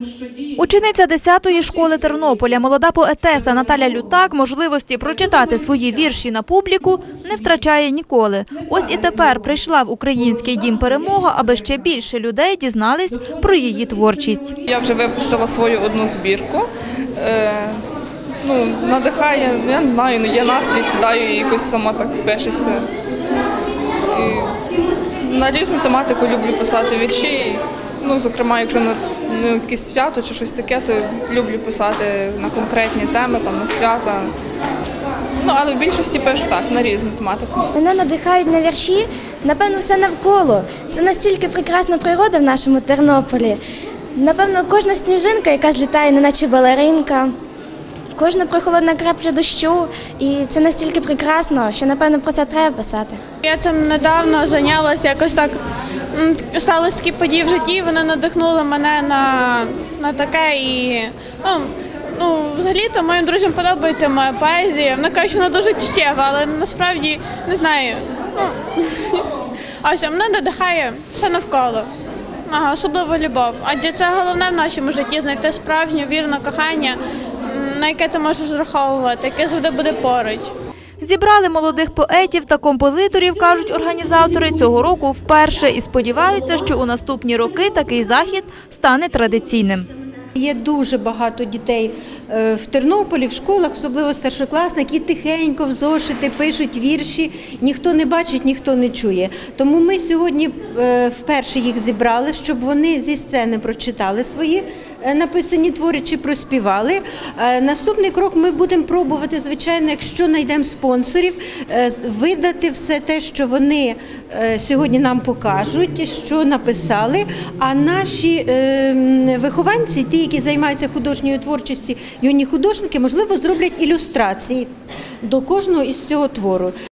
Учениця 10-ї школи Тернополя, молода поетеса Наталя Лютак можливості прочитати свої вірші на публіку не втрачає ніколи. Ось і тепер прийшла в Український дім «Перемога», аби ще більше людей дізнались про її творчість. Я вже випустила свою одну збірку. Надихає, я не знаю, є настрій, сідаю і якось сама так пишеться. І на різну тематику люблю писати вірші. Зокрема, якщо на якесь свято чи щось таке, то люблю писати на конкретні теми, на свята. Але в більшості пишу так, на різну тематику. Мене надихають на вірші, напевно, все навколо. Це настільки прекрасна природа в нашому Тернополі. Напевно, кожна сніжинка, яка злітає, неначе балеринка, кожна прохолодна крапля дощу. І це настільки прекрасно, що, напевно, про це треба писати. Я цим недавно зайнялася, якось так сталися такі події в житті, вони надихнули мене на таке. І взагалі-то моїм друзям подобається моя поезія. Вони кажуть, що вона дуже чуттєва, але насправді не знаю. Ось, мене надихає все навколо, особливо любов. Адже це головне в нашому житті – знайти справжнє, вірне кохання, на яке ти можеш розраховувати, яке завжди буде поруч. Зібрали молодих поетів та композиторів, кажуть організатори, цього року вперше і сподіваються, що у наступні роки такий захід стане традиційним. Є дуже багато дітей в Тернополі, в школах, особливо старшокласних, які тихенько в зошити пишуть вірші, ніхто не бачить, ніхто не чує. Тому ми сьогодні вперше їх зібрали, щоб вони зі сцени прочитали свої написані твори чи проспівали. Наступний крок ми будемо пробувати, звичайно, якщо знайдемо спонсорів, видати все те, що вони сьогодні нам покажуть, що написали, а наші вихованці, ті, які займаються художньою творчістю, юні художники, можливо, зроблять ілюстрації до кожного із цього твору.